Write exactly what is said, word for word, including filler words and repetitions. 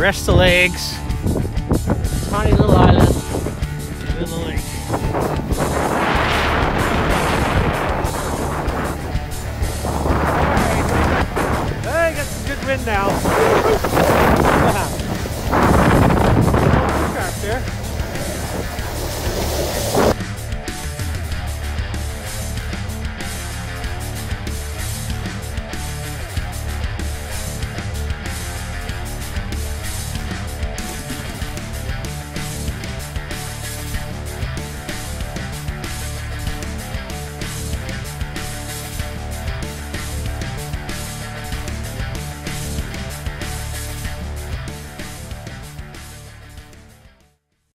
rest the legs. Tiny little island. Little lake. Hey, got some good wind now.